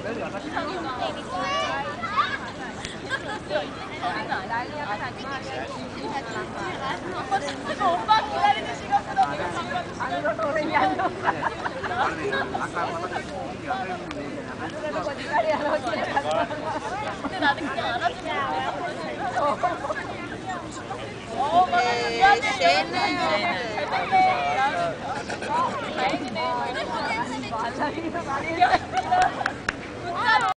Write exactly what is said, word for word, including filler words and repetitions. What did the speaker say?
오빠 기다리는 시간보다 내가 지금 안으로 오래 안 근데 나는 그냥 알아주면 어, 맞아. 미안해. 다행이네. 다행이네.